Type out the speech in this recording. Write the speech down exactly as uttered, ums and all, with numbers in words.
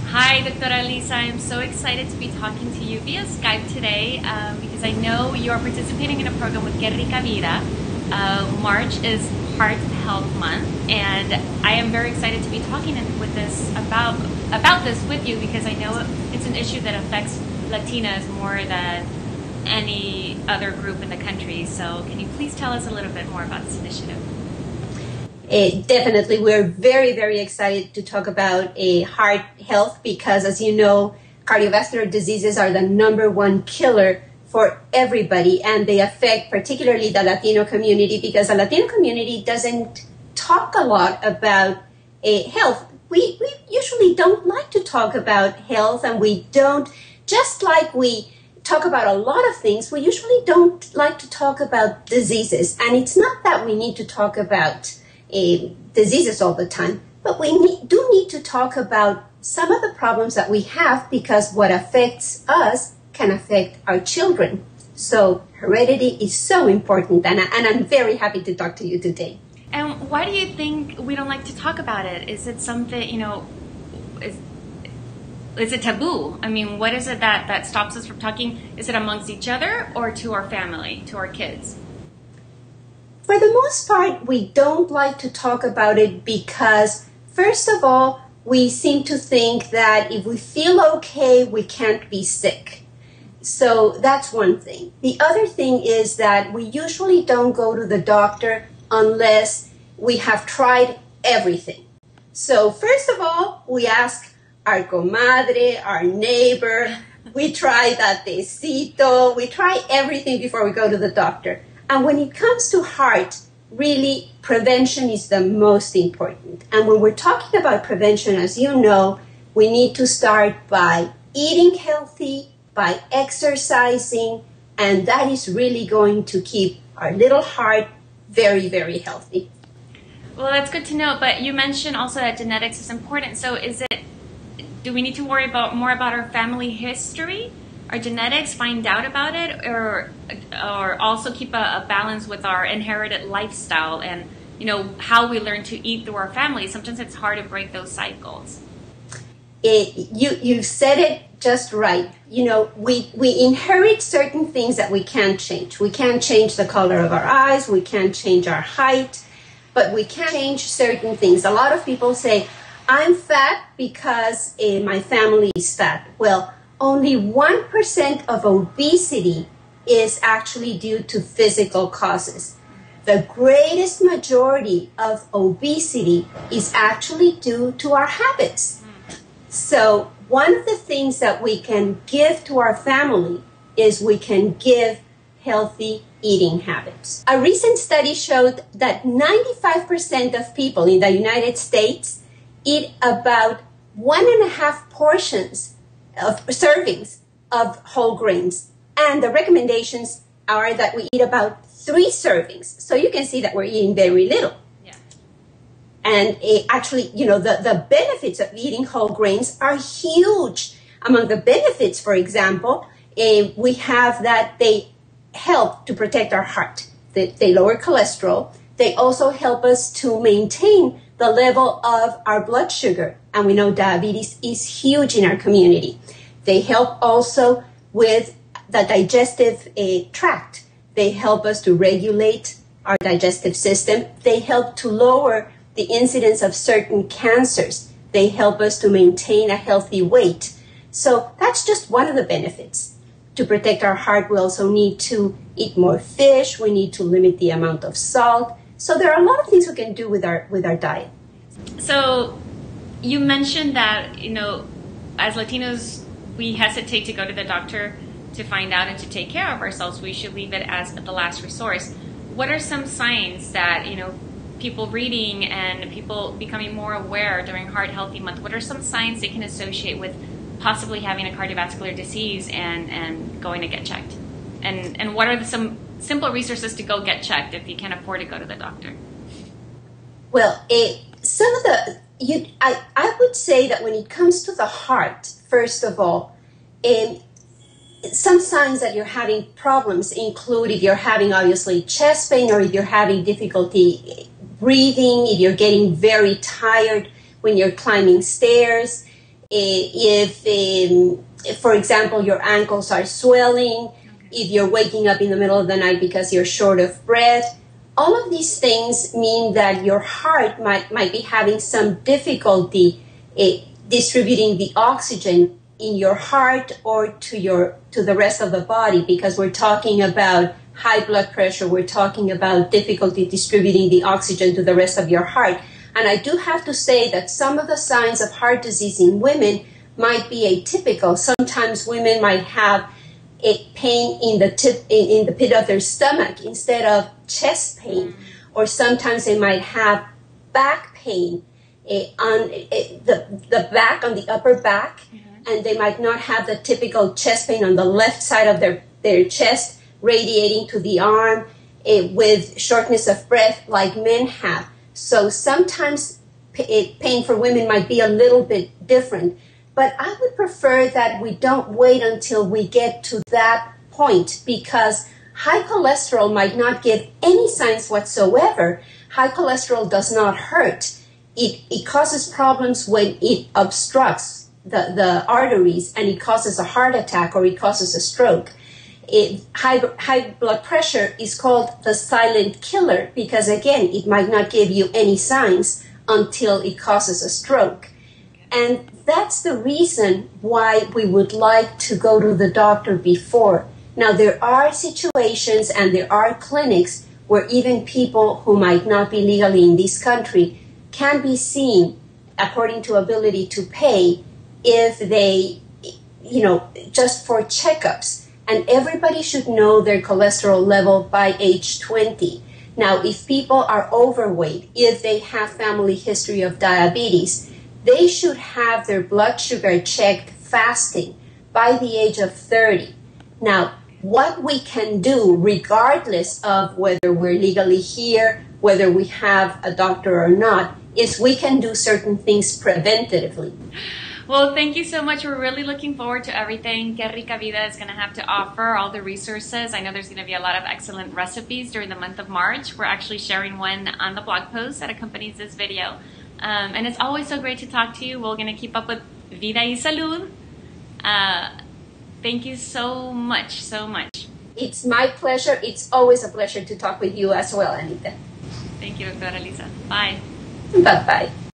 Hi, Doctora Lisa. I'm so excited to be talking to you via Skype today um, because I know you're participating in a program with Que Rica Vida. Uh, March is Heart Health Month, and I am very excited to be talking with this about about this with you because I know it's an issue that affects Latinas more than any other group in the country. So, can you please tell us a little bit more about this initiative? Uh, definitely, we're very, very excited to talk about a heart health because, as you know, cardiovascular diseases are the number one killer for everybody, and they affect particularly the Latino community because the Latino community doesn't talk a lot about uh, health. We, we usually don't like to talk about health, and we don't, just like we talk about a lot of things, we usually don't like to talk about diseases. And it's not that we need to talk about Uh, diseases all the time, but we need, do need to talk about some of the problems that we have because what affects us can affect our children. So heredity is so important, and, I, and I'm very happy to talk to you today. And why do you think we don't like to talk about it? Is it something, you know, is, is it taboo? I mean, what is it that, that stops us from talking? Is it amongst each other or to our family, to our kids? For the most part, we don't like to talk about it because, first of all, we seem to think that if we feel okay, we can't be sick. So that's one thing. The other thing is that we usually don't go to the doctor unless we have tried everything. So first of all, we ask our comadre, our neighbor, we try that tecito, we try everything before we go to the doctor. And when it comes to heart, really, prevention is the most important. And when we're talking about prevention, as you know, we need to start by eating healthy, by exercising, and that is really going to keep our little heart very, very healthy. Well, that's good to know. But you mentioned also that genetics is important. So is it, do we need to worry about more about our family history? Our genetics, find out about it, or or also keep a, a balance with our inherited lifestyle and, you know, how we learn to eat through our family. Sometimes it's hard to break those cycles. It, you you said it just right. You know, we we inherit certain things that we can't change. We can't change the color of our eyes. We can't change our height, but we can change certain things. A lot of people say, "I'm fat because uh, my family is fat." Well, only one percent of obesity is actually due to physical causes. The greatest majority of obesity is actually due to our habits. So one of the things that we can give to our family is we can give healthy eating habits. A recent study showed that ninety-five percent of people in the United States eat about one and a half portions of servings of whole grains. And the recommendations are that we eat about three servings. So you can see that we're eating very little. Yeah. And it actually, you know, the, the benefits of eating whole grains are huge. Among the benefits, for example, uh, we have that they help to protect our heart. They, they lower cholesterol. They also help us to maintain the level of our blood sugar. And we know diabetes is huge in our community. They help also with the digestive uh, tract. They help us to regulate our digestive system. They help to lower the incidence of certain cancers. They help us to maintain a healthy weight. So that's just one of the benefits. To protect our heart, we also need to eat more fish. We need to limit the amount of salt. So there are a lot of things we can do with our with our diet. So you mentioned that, you know, as Latinos, we hesitate to go to the doctor to find out and to take care of ourselves. We should leave it as the last resource. What are some signs that, you know, people reading and people becoming more aware during Heart Healthy Month, what are some signs they can associate with possibly having a cardiovascular disease and, and going to get checked? And, and what are the, some simple resources to go get checked if you can't afford to go to the doctor? Well, it, some of the, you, I, I would say that when it comes to the heart, first of all, um, some signs that you're having problems include if you're having obviously chest pain or if you're having difficulty breathing, if you're getting very tired when you're climbing stairs, if, um, if, for example, your ankles are swelling, if you're waking up in the middle of the night because you're short of breath. All of these things mean that your heart might, might be having some difficulty uh, distributing the oxygen in your heart or to your to the rest of the body, because we're talking about high blood pressure, we're talking about difficulty distributing the oxygen to the rest of your heart. And I do have to say that some of the signs of heart disease in women might be atypical. Sometimes women might have a pain in the tip, in, in the pit of their stomach instead of chest pain, or sometimes they might have back pain uh, on uh, the the back, on the upper back, mm-hmm. and they might not have the typical chest pain on the left side of their their chest, radiating to the arm uh, with shortness of breath like men have. So sometimes p- pain for women might be a little bit different. But I would prefer that we don't wait until we get to that point, because high cholesterol might not give any signs whatsoever. High cholesterol does not hurt. It, it causes problems when it obstructs the, the arteries, and it causes a heart attack or it causes a stroke. It, high, high blood pressure is called the silent killer because, again, it might not give you any signs until it causes a stroke. And that's the reason why we would like to go to the doctor before. Now, there are situations and there are clinics where even people who might not be legally in this country can be seen according to ability to pay if they, you know, just for checkups. And everybody should know their cholesterol level by age twenty. Now, if people are overweight, if they have family history of diabetes, they should have their blood sugar checked fasting by the age of thirty. Now, what we can do, regardless of whether we're legally here, whether we have a doctor or not, is we can do certain things preventatively. Well, thank you so much. We're really looking forward to everything Que Rica Vida is going to have to offer, all the resources. I know there's going to be a lot of excellent recipes during the month of March. We're actually sharing one on the blog post that accompanies this video. Um, and it's always so great to talk to you. We're going to keep up with Vida y Salud. Uh, thank you so much, so much. It's my pleasure. It's always a pleasure to talk with you as well, Anita. Thank you, Doctora Lisa. Bye. Bye-bye.